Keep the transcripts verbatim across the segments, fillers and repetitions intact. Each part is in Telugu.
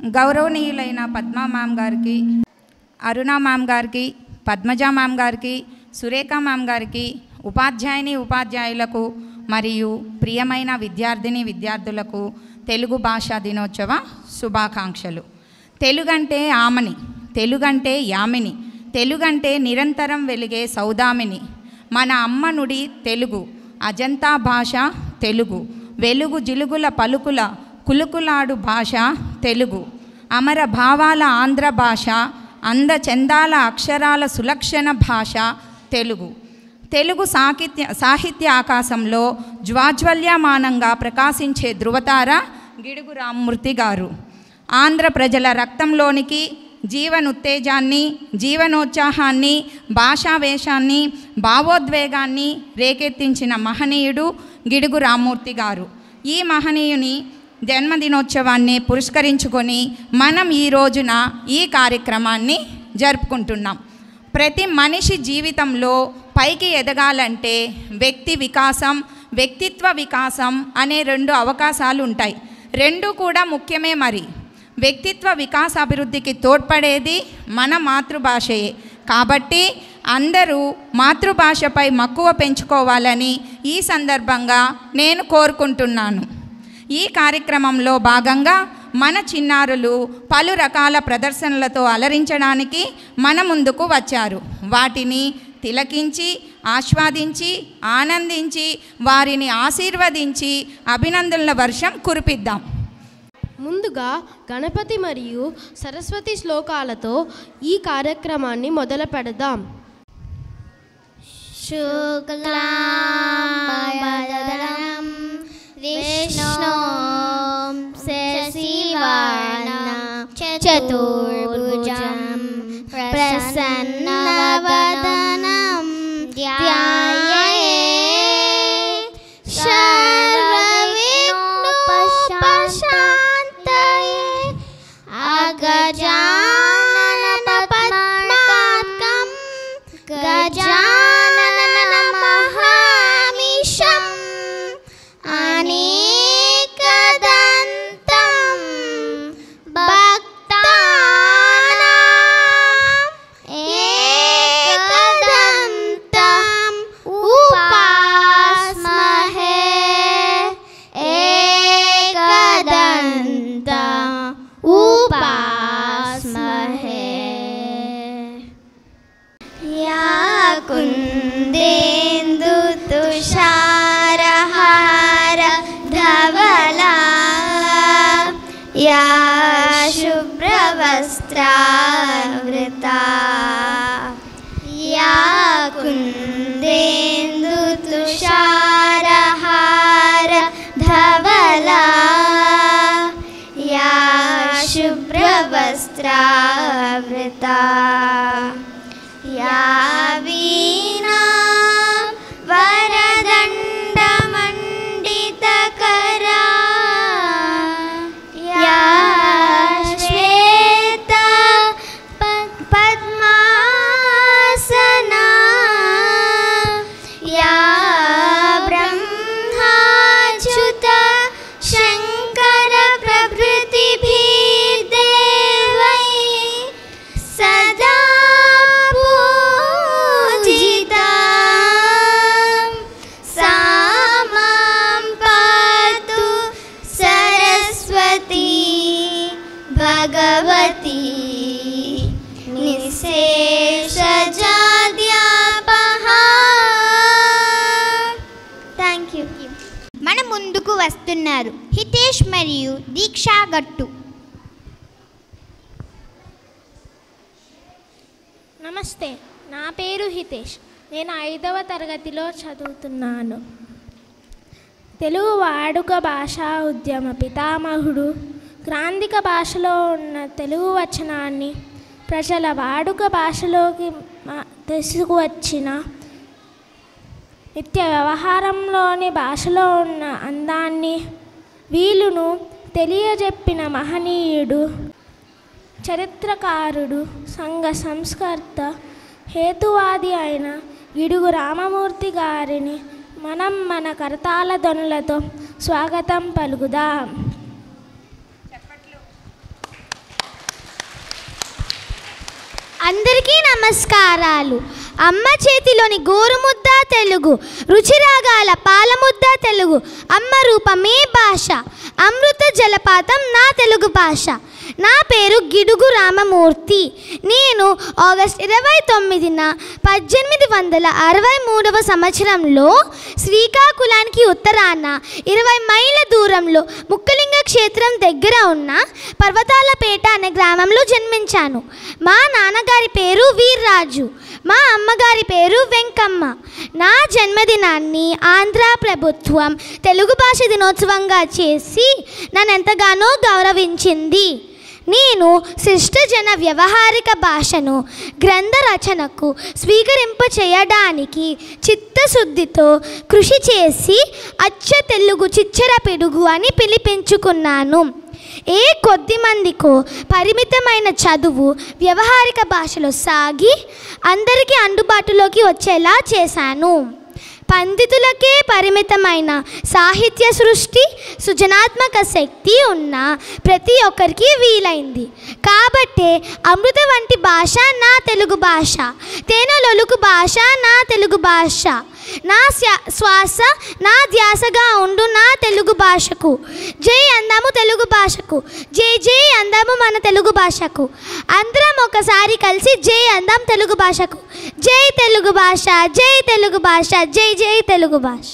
గౌరవనీయులైన పద్మా మ్యామ్ గారికి, అరుణ మ్యామ్ గారికి, పద్మజ మ్యామ్ గారికి, సురేఖ మ్యామ్ గారికి, ఉపాధ్యాయుని ఉపాధ్యాయులకు మరియు ప్రియమైన విద్యార్థిని విద్యార్థులకు తెలుగు భాషా దినోత్సవ శుభాకాంక్షలు. తెలుగంటే ఆమని, తెలుగంటే యామిని, తెలుగంటే నిరంతరం వెలిగే సౌదామిని. మన అమ్మ నుడి తెలుగు, అజంతా భాష తెలుగు, వెలుగు జిలుగుల పలుకుల కులుకులాడు భాష తెలుగు, అమర భావాల ఆంధ్ర భాష, అందచందాల అక్షరాల సులక్షణ భాష తెలుగు. తెలుగు సాహిత్య సాహిత్య ఆకాశంలో జ్వాజ్వల్యమానంగా ప్రకాశించే ధృవతార గిడుగు రామ్మూర్తి గారు. ఆంధ్ర ప్రజల రక్తంలోనికి జీవనోత్తేజాన్ని, జీవనోత్సాహాన్ని, భాషావేశాన్ని, భావోద్వేగాన్ని రేకెత్తించిన మహనీయుడు గిడుగు రామ్మూర్తి గారు. ఈ మహనీయుని జన్మదినోత్సవాన్ని పురస్కరించుకొని మనం ఈ రోజున ఈ కార్యక్రమాన్ని జరుపుకుంటున్నాం. ప్రతి మనిషి జీవితంలో పైకి ఎదగాలంటే వ్యక్తి వికాసం, వ్యక్తిత్వ వికాసం అనే రెండు అవకాశాలు ఉంటాయి. రెండు కూడా ముఖ్యమే. మరి వ్యక్తిత్వ వికాస అభివృద్ధికి తోడ్పడేది మన మాతృభాషయే. కాబట్టి అందరూ మాతృభాషపై మక్కువ పెంచుకోవాలని ఈ సందర్భంగా నేను కోరుకుంటున్నాను. ఈ కార్యక్రమంలో భాగంగా మన చిన్నారులు పలు రకాల ప్రదర్శనలతో అలరించడానికి మన ముందుకు వచ్చారు. వాటిని తిలకించి, ఆస్వాదించి, ఆనందించి, వారిని ఆశీర్వదించి అభినందనల వర్షం కురిపిద్దాం. ముందుగా గణపతి మరియు సరస్వతి శ్లోకాలతో ఈ కార్యక్రమాన్ని మొదలు పెడదాం. శుక్లాంబరధరం విష్ణుం శశివర్ణం చతుర్భుజం ప్రసన్నవదనం ధ్యాయేత్ సర్వవిఘ్నోపశాంతయే అగజానన పద్మార్కం గజానన మహామిషం అనేకదంతం భక్తానాం ఏకదంతం ఉపాస్మహే ఏకదంతం ఉపాస్మహే. యా కుందేందు తుషారహార ధవళా యా శుభ్రవస్త్రావృతా యా కుందేందు తుషారహార ధవళా యా శుభ్రవస్త్రావృతా యా వీణా వరదండమండితకరా యా శ్వేత పద్మాసనా యా బ్రహ్మాచ్యుత శంకర ప్రభృతిభిర్దేవై సదా పూజితా సా మాం పాతు సరస్వతి భగవతి నిశేషజాడ్యాపహా. Thank you. మన ముందుకు వస్తున్నారు హితేష్ మరియు దీక్షా గట్టు. నమస్తే, నా పేరు హితేష్. నేను ఐదవ తరగతిలో చదువుతున్నాను. తెలుగు వాడుక భాషా ఉద్యమ పితామహుడు, గ్రాంధిక భాషలో ఉన్న తెలుగు వచనాన్ని ప్రజల వాడుక భాషలోకి తీసుకువచ్చిన, నిత్య వ్యవహారంలోని భాషలో ఉన్న అందాన్ని వీలును తెలియజెప్పిన మహనీయుడు, చరిత్రకారుడు, సంఘ సంస్కర్త, హేతువాది అయిన గిడుగు రామమూర్తి గారిని మనం మన కరతాళ ధ్వనులతో స్వాగతం పలుకుదాం. అందరికీ నమస్కారాలు. అమ్మ చేతిలోని గోరుముద్ద తెలుగు, రుచిరాగాల పాలముద్ద తెలుగు, అమ్మ రూపమే భాష, అమృత జలపాతం నా తెలుగు భాష. నా పేరు గిడుగు రామమూర్తి. నేను ఆగస్ట్ ఇరవై తొమ్మిదిన పద్దెనిమిది వందల అరవై మూడవ సంవత్సరంలో శ్రీకాకుళానికి ఉత్తరాన ఇరవై మైళ్ళ దూరంలో ముక్కలింగ క్షేత్రం దగ్గర ఉన్న పర్వతాలపేట అనే గ్రామంలో జన్మించాను. మా నాన్నగారి పేరు వీర్రాజు, మా అమ్మగారి పేరు వెంకమ్మ. నా జన్మదినాన్ని ఆంధ్ర ప్రభుత్వం తెలుగు భాష దినోత్సవంగా చేసి నన్ను ఎంతగానో గౌరవించింది. నేను శిష్టజన వ్యవహారిక భాషను గ్రంథ రచనకు స్వీకరింప చేయడానికి చిత్తశుద్ధితో కృషి చేసి అచ్చ తెలుగు చిచ్చర పిడుగు అని పిలిపించుకున్నాను. ఏ కొద్ది మందికో పరిమితమైన చదువు వ్యవహారిక భాషలో సాగి అందరికీ అందుబాటులోకి వచ్చేలా చేశాను. పండితులకే పరిమితమైన సాహిత్య సృష్టి, సృజనాత్మక శక్తి ఉన్న ప్రతి ఒక్కరికి వీలైంది. కాబట్టే అమృత వంటి భాష నా తెలుగు భాష, తేనెలొలుకు భాష నా తెలుగు భాష, నా శ్వాస నా ధ్యాసగా ఉండు నా తెలుగు భాషకు. జై అందాము తెలుగు భాషకు, జై జై అందాము మన తెలుగు భాషకు. అందరం ఒకసారి కలిసి జై అందాం తెలుగు భాషకు. జై తెలుగు భాష, జై తెలుగు భాష, జై జై తెలుగు భాష.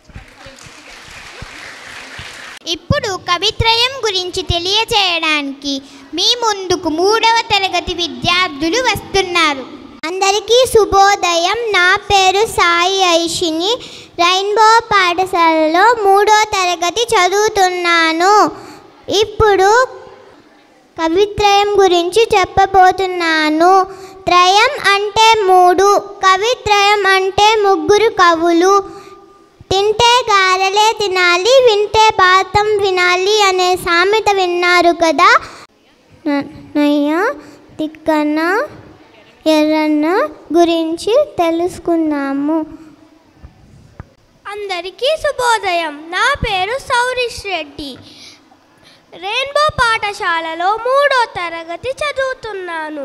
ఇప్పుడు కవిత్రయం గురించి తెలియజేయడానికి మీ ముందుకు మూడవ తరగతి విద్యార్థులు వస్తున్నారు. అందరికీ శుభోదయం. నా పేరు సాయి ఐషిని. రెయిన్బో పాఠశాలలో మూడో తరగతి చదువుతున్నాను. ఇప్పుడు కవిత్రయం గురించి చెప్పబోతున్నాను. త్రయం అంటే మూడు, కవిత్రయం అంటే ముగ్గురు కవులు. తింటే గారెలే తినాలి, వింటే భారతం వినాలి అనే సామెత విన్నారు కదా. నయ్య, తిక్కన్న, ఎర్రన్న గురించి తెలుసుకున్నాము. అందరికీ శుభోదయం. నా పేరు సౌరీష్ రెడ్డి. రెయిన్బో పాఠశాలలో మూడో తరగతి చదువుతున్నాను.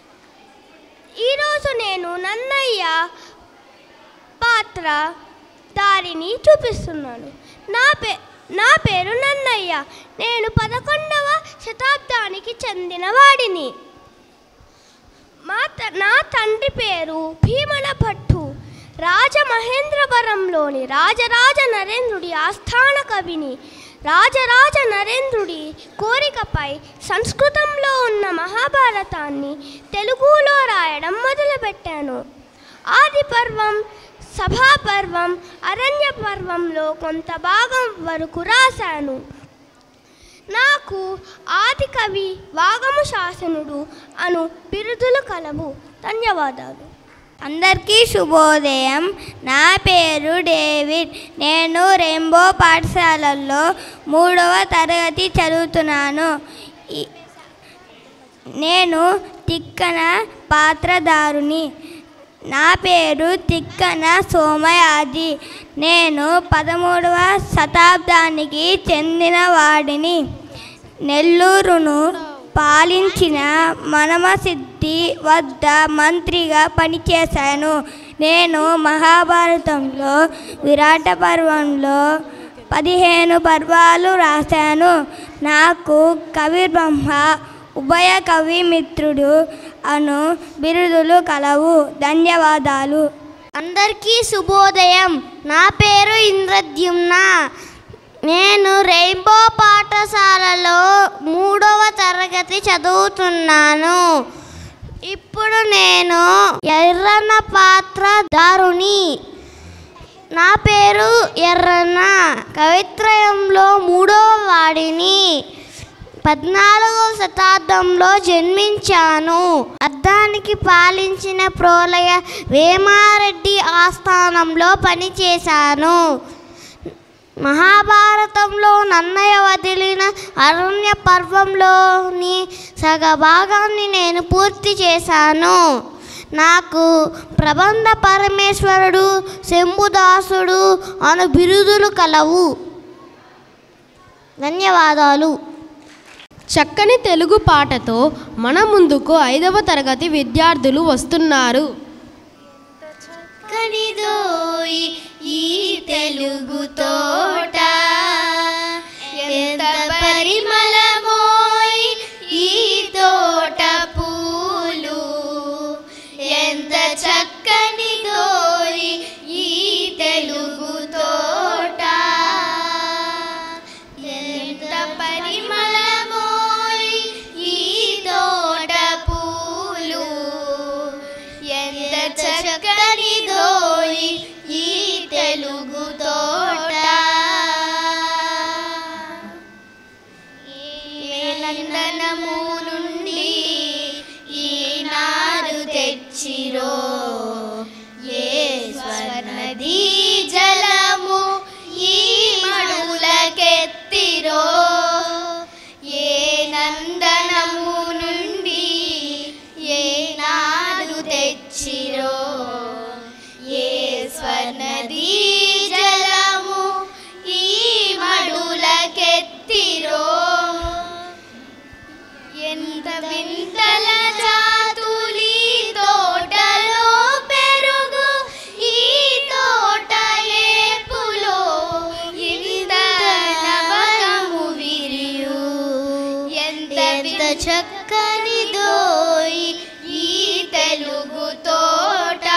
ఈరోజు నేను నన్నయ్య పాత్ర దారిని చూపిస్తున్నాను. నా పే నా పేరు నన్నయ్య. నేను పదకొండవ శతాబ్దానికి చెందిన వాడిని. మా నా తండ్రి పేరు భీమన భట్టు. రాజమహేంద్రవరంలోని రాజరాజ నరేంద్రుడి ఆస్థాన కవిని. రాజరాజ నరేంద్రుడి కోరికపై సంస్కృతంలో ఉన్న మహాభారతాన్ని తెలుగులో రాయడం మొదలుపెట్టాను. ఆది పర్వం, సభాపర్వం, అరణ్య పర్వంలో కొంత భాగం వరకు రాశాను. నాకు ఆది కవి, వాగము శాసనుడు అను బిరుదులు కలవు. ధన్యవాదాలు. అందరికీ శుభోదయం. నా పేరు డేవిడ్. నేను రెయిన్బో పాఠశాలలో మూడవ తరగతి చదువుతున్నాను. నేను తిక్కన పాత్రధారుని. నా పేరు తిక్కన సోమయాజి. నేను పదమూడవ శతాబ్దానికి చెందిన వాడిని. నెల్లూరును పాలించిన మనమసిద్ధి వద్ద మంత్రిగా పనిచేశాను. నేను మహాభారతంలో విరాట పర్వంలో పదిహేను పర్వాలు రాశాను. నాకు కవి బ్రహ్మ, ఉభయ కవి మిత్రుడు అను బిరుదులు కలవు. ధన్యవాదాలు. అందరికీ శుభోదయం. నా పేరు ఇంద్రద్యుమ్న. నేను రెయిన్బో పాఠశాలలో మూడవ తరగతి చదువుతున్నాను. ఇప్పుడు నేను ఎర్రన్న పాత్రధారుని. నా పేరు ఎర్రన్న. కవిత్రయంలో మూడవ వాడిని. పద్నాలుగవ శతాబ్దంలో జన్మించాను. అద్దానికి పాలించిన ప్రోలయ వేమారెడ్డి ఆస్థానంలో పనిచేశాను. మహాభారతంలో నన్నయ్య వదిలిన అరణ్య పర్వంలోని సగభాగాన్ని నేను పూర్తి చేశాను. నాకు ప్రబంధ పరమేశ్వరుడు, శంభుదాసుడు అను బిరుదులు కలవు. ధన్యవాదాలు. చక్కని తెలుగు పాటతో మన ముందుకు ఐదవ తరగతి విద్యార్థులు వస్తున్నారు. చక్కనిదోయి ఈ తెలుగు తోట, ఎంత పరిమళమోయి ఈ తోట పూలు, ఎంత చక్కనిదోయి ఈ తెలుగు తోట, ఎంత పరిమళమోయి ఈ తోట పూలు, ఎంత చక్కనిదోయి ఈ తెలుగు తోట. నందనము నుండి ఈనాడు తెచ్చిరో, ఏ స్వర్ణదీ జలము ఈ మడులకెత్తిరో, ఏ నందనము నుండి ఏనాడు తెచ్చిరో, ఏ స్వర్ణదీ జలము ఈ మడులకెత్తిరో, ఎంత వింతల జాతులి తోటలో పెరుగు ఈ తోట ఏపులో, ఇంత నవకము విరియు, ఎంత చక్కనిదోయి ఈ తెలుగు తోట,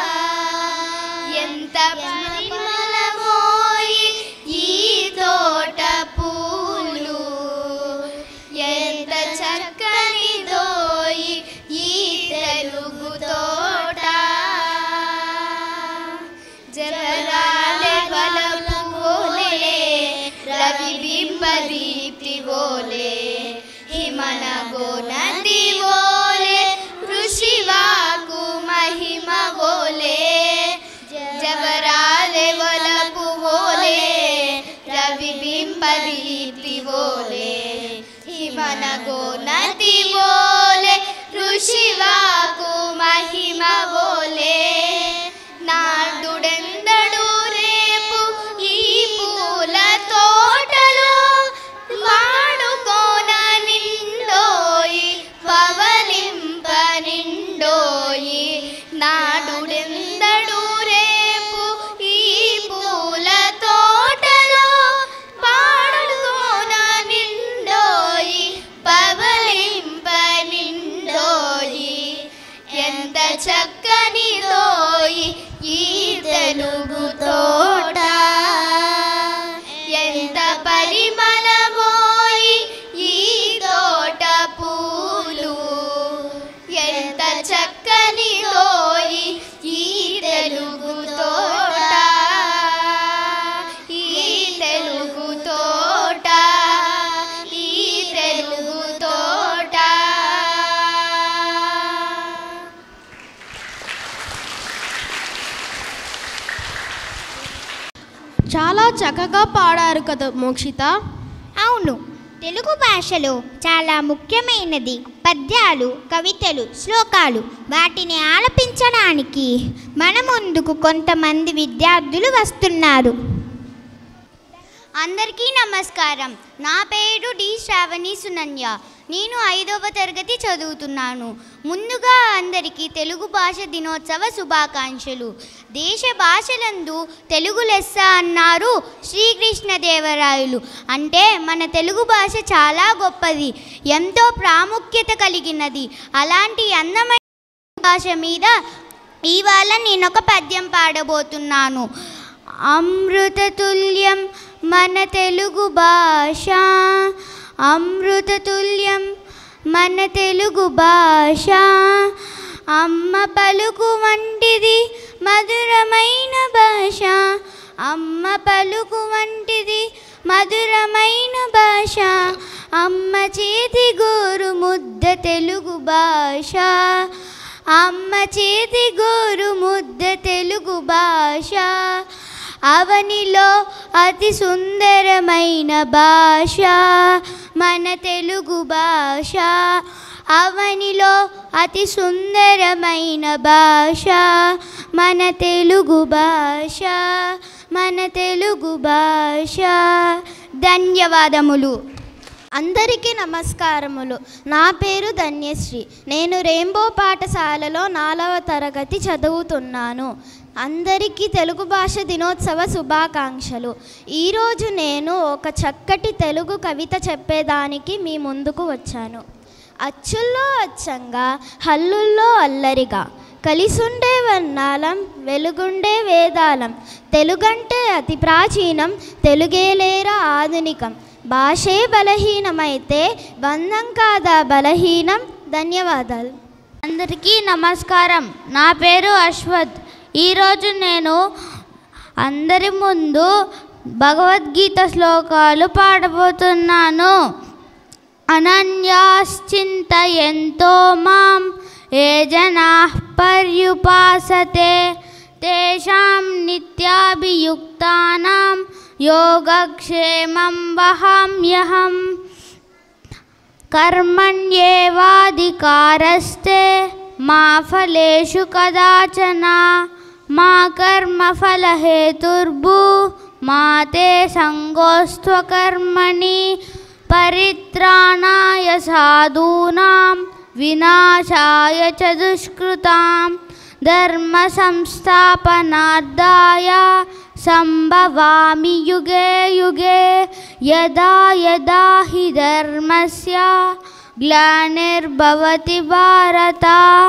ఎంత పరిమళమోయి ఈ తోట పూలు, ఎంత చక్కనిదోయి ఈ తెలుగు తోట. జలరాలే వలపు ఓలే, రవి బింబ దీప్తి ఓలే, హిమన గోనది ఓలే, ఋషివాకు మహిమ ఓలే, జవరాలే వలపు ఓలే, రవి బింబ దీప్తి ఓలే, హిమన గోనది ఓలే, ఋషివాకు మహిమ ఓలే, నాడుడెందడు రేపు ఈ పూల తోటలో, వాడుకోన నిండోయి పవలింప నిండోయి, నాడుడెందడు రేపు ఈ పూల తోటలో, వాడుకోన నిండోయి పవలింప నిండోయి, ఎంత చక్కనిదోయి ఈ తెలుగు తోట, ఎంత పరిమళమోయి ఈ తోట పూలు, ఎంత చక్కనిదోయి ఈ తెలుగు తోట, ఈ తెలుగు తోట, ఈ తెలుగు తోట. చాలా చక్కగా పాడారు కదా మోక్షిత. అవును, తెలుగు భాషలో చాలా ముఖ్యమైనది పద్యాలు, కవితలు, శ్లోకాలు. వాటిని ఆలపించడానికి మన ముందుకు కొంతమంది విద్యార్థులు వస్తున్నారు. అందరికీ నమస్కారం. నా పేరు డి శ్రావణి సునన్య. నేను ఐదవ తరగతి చదువుతున్నాను. ముందుగా అందరికీ తెలుగు భాష దినోత్సవ శుభాకాంక్షలు. దేశ భాషలందు తెలుగు లెస్స అన్నారు శ్రీకృష్ణదేవరాయలు. అంటే మన తెలుగు భాష చాలా గొప్పది, ఎంతో ప్రాముఖ్యత కలిగినది. అలాంటి అందమైన భాష మీద ఇవాళ నేను ఒక పద్యం పాడబోతున్నాను. అమృతతుల్యం మన తెలుగు భాష, అమృతతుల్యం మన తెలుగు భాష, అమ్మ పలుకు వంటిది మధురమైన భాష, అమ్మ పలుకు వంటిది మధురమైన భాష, అమ్మ చేతి గోరు ముద్ద తెలుగు భాష, అమ్మ చేతి గోరు ముద్ద తెలుగు భాష, అవనిలో అతి సుందరమైన భాష మన తెలుగు భాష, అవనిలో అతి సుందరమైన భాష మన తెలుగు భాష, మన తెలుగు భాష. ధన్యవాదములు. అందరికీ నమస్కారములు. నా పేరు ధన్యశ్రీ. నేను రెయిన్బో పాఠశాలలో నాలుగవ తరగతి చదువుతున్నాను. అందరికీ తెలుగు భాష దినోత్సవ శుభాకాంక్షలు. ఈరోజు నేను ఒక చక్కటి తెలుగు కవిత చెప్పేదానికి మీ ముందుకు వచ్చాను. అచ్చుల్లో అచ్చంగా హల్లుల్లో అల్లరిగా కలిసుండే వర్ణాలం వెలుగుండే వేదాలం తెలుగంటే అతి ప్రాచీనం తెలుగేలేరా ఆధునికం భాషే బలహీనమైతే బంధం కాదా బలహీనం. ధన్యవాదాలు. అందరికీ నమస్కారం. నా పేరు అశ్వత్. ఈరోజు నేను అందరి ముందు భగవద్గీత శ్లోకాలు పాడబోతున్నాను. అనన్యాశ్చింతయంతో మాం ఏ జనాః పర్యుపాసతే తేషాం నిత్యాభియుక్తానాం యోగక్షేమం వహామ్యహం. కర్మణ్యేవాధికారస్తే మా ఫలేషు కదాచన మా కర్మఫలహేతుర్భూ మా తే సంగోస్త్వకర్మణి. పరిత్రాణాయ సాధూనాం వినాశాయ చ దుష్కృతాం ధర్మ సంస్థాపనార్థాయ సంభవామి యుగే యుగే. యదా యదా హి ధర్మస్య గ్లానిర్భవతి భారత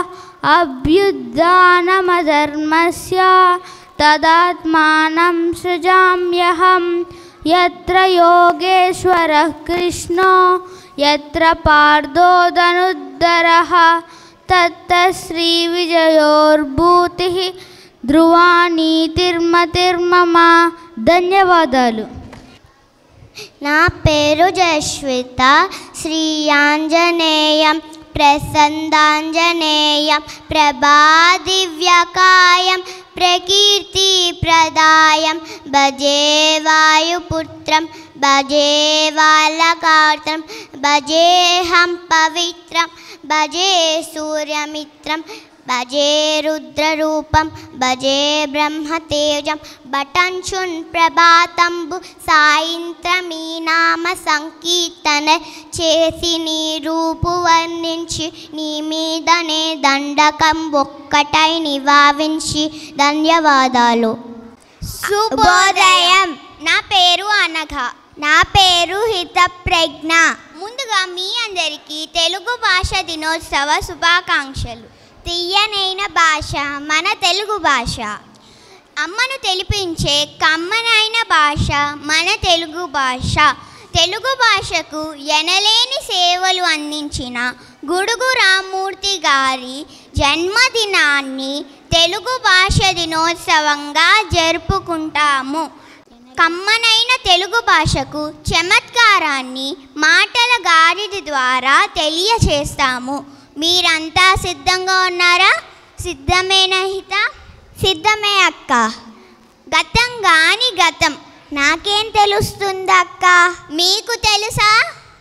అభ్యుత్థానమధర్మస్య తదాత్మానం సృజామ్యహం. యత్ర యోగేశ్వరః కృష్ణో యత్ర పార్థో ధనుర్ధరః తత్ర శ్రీ విజయోర్భూతిః ధ్రువా నీతిర్మతిర్మమ. ధన్యవాదాలు. నా పేరు జశ్విత. శ్రీ ఆంజనేయం ప్రసన్నాంజనేయం ప్రభాదివ్యకాయం ప్రకీర్తి ప్రదాయం భజే వాయుపుత్రం భజే బాలకార్తం భజేహం పవిత్రం భజే సూర్యమిత్రం భజే రుద్రరూపం భజే బ్రహ్మతేజం బటంచున్ ప్రభాతంబు సాయంత్రమీ నామ సంకీర్తన చేసి నీ రూపు వర్ణించి నీ మీదనే దండకం ఒక్కటై నివావించి. ధన్యవాదాలు. శుభోదయం. నా పేరు అనఘ. నా పేరు హితప్రజ్ఞ. ముందుగా మీ అందరికీ తెలుగు భాష దినోత్సవ శుభాకాంక్షలు. తీయనైన భాష మన తెలుగు భాష. అమ్మను తెలిపించే కమ్మనైన భాష మన తెలుగు భాష. తెలుగు భాషకు ఎనలేని సేవలు అందించిన గుడుగు రామ్మూర్తి గారి జన్మదినాన్ని తెలుగు భాష దినోత్సవంగా జరుపుకుంటాము. కమ్మనైన తెలుగు భాషకు చమత్కారాన్ని మాటల గారిడి ద్వారా తెలియచేస్తాము. మీరంతా సిద్ధంగా ఉన్నారా? సిద్ధమేనా హిత? సిద్ధమే అక్క. గతం గాని గతం నాకేం తెలుస్తుంది అక్క? మీకు తెలుసా?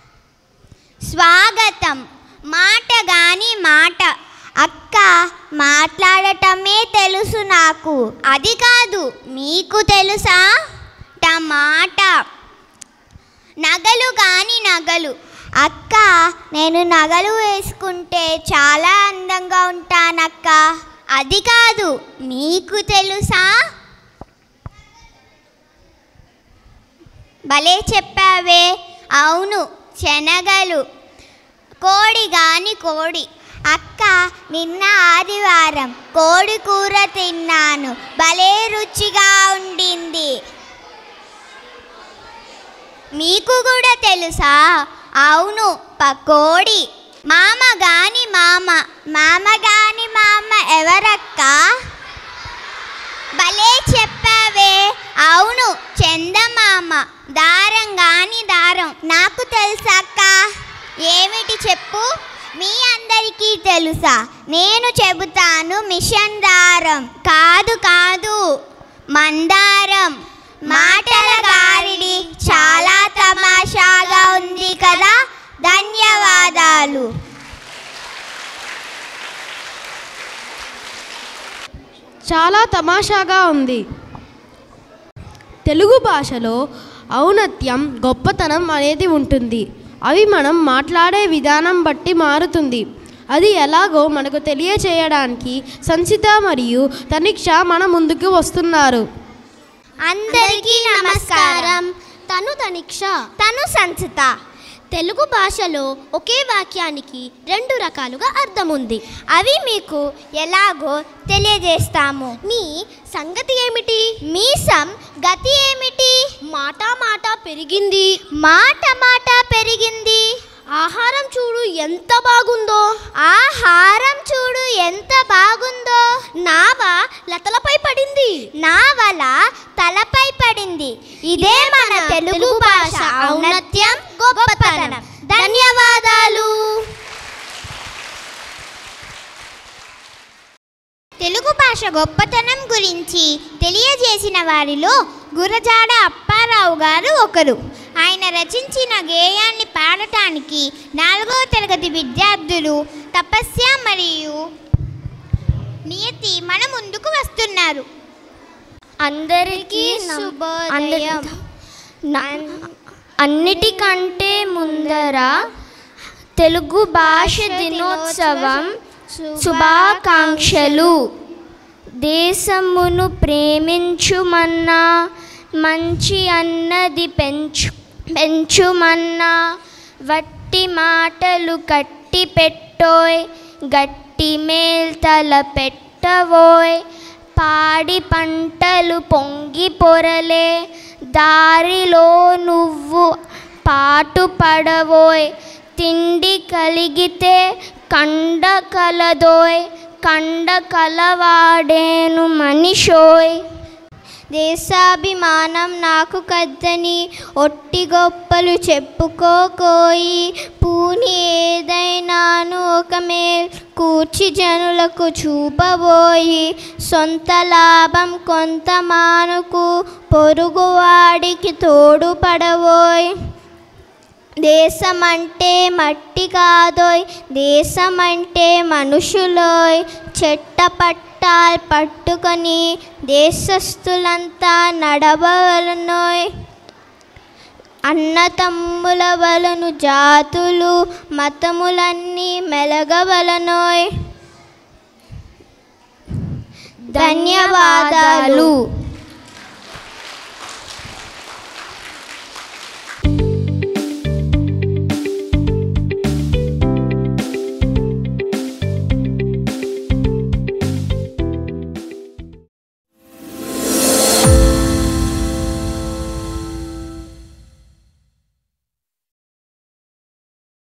స్వాగతం మాట గాని మాట. అక్క మాట్లాడటమే తెలుసు నాకు. అది కాదు, మీకు తెలుసా? టమాటా. నగలు గాని నగలు. అక్క నేను నగలు వేసుకుంటే చాలా అందంగా ఉంటానక్క. అది కాదు, మీకు తెలుసా? భలే చెప్పావే. అవును, శనగలు. కోడి గాని కోడి. అక్క నిన్న ఆదివారం కోడి కూర తిన్నాను, భలే రుచిగా ఉండింది. మీకు కూడా తెలుసా? అవును, పకోడి. మామ గాని మామ. మామ గాని మామ ఎవరక్క? భలే చెప్పావే. అవును, చందమామ. దారం గాని దారం. నాకు తెలుసక్క. ఏమిటి చెప్పు? మీ అందరికీ తెలుసా? నేను చెబుతాను. మిషన్ దారం. కాదు కాదు, మందారం. మాటల గారిడి చాలా తమాషాగా ఉంది కదా. ధన్యవాదాలు. చాలా తమాషాగా ఉంది. తెలుగు భాషలో ఔన్నత్యం, గొప్పతనం అనేది ఉంటుంది. అవి మనం మాట్లాడే విధానం బట్టి మారుతుంది. అది ఎలాగో మనకు తెలియచేయడానికి సంచిత మరియు తనిక్ష మన ముందుకు వస్తున్నారు. అందరికీ నమస్కారం. తను తనిక్ష, తను సంచిత. తెలుగు భాషలో ఒకే వాక్యానికి రెండు రకాలుగా అర్థం ఉంది. అవి మీకు ఎలాగో తెలియజేస్తాము. నీ సంగతి ఏమిటి? మీసం గతి ఏమిటి? మాట మాట పెరిగింది, మాట మాట పెరిగింది. ఆహారం చూడు ఎంత బాగుందో, ఆహారం చూడు ఎంత బాగుందో. నావ లతలపై పడింది, నావల తలపై పడింది. ఇదే మన తెలుగు భాష ఔన్నత్యం, గొప్పతనం. ధన్యవాదాలు. తెలుగు భాష గొప్పతనం గురించి తెలియజేసిన వారిలో గురజాడ అప్పారావు గారు ఒకరు. ఆయన రచించిన గేయాన్ని పాడటానికి నాలుగవ తరగతి విద్యార్థులు తపస్య మరియు నియతి మన ముందుకు వస్తున్నారు. అందరికీ శుభోదయం. అన్నిటికంటే ముందర తెలుగు భాష దినోత్సవం శుభాకాంక్షలు. దేశమును ప్రేమించుమన్నా, మంచి అన్నది పెంచు పెంచుమన్నా, వట్టి మాటలు కట్టి పెట్టోయ్, గట్టి మేల్తల పెట్టవోయ్. పాడి పంటలు పొంగి పొరలే, దారిలో నువ్వు పాటు పడవోయ్. తిండి కలిగితే కండ కలదోయ్, కండ కలవాడేను మనిషోయ్. దేశాభిమానం నాకు కద్దని ఒట్టి గొప్పలు చెప్పుకోకోయి. పూని ఏదైనాను ఒక మేల్ కూర్చి జనులకు చూపబోయి. సొంత లాభం కొంత మానుకు, పొరుగువాడికి తోడుపడవోయ్. దేశమంటే మట్టి కాదోయ్, దేశమంటే మనుషులోయ్. చెట్టపట్టాలు పట్టుకొని దేశస్థులంతా నడవలనోయ్. అన్నతమ్ముల వలను జాతులు మతములన్నీ మెలగవలనోయ్. ధన్యవాదాలు.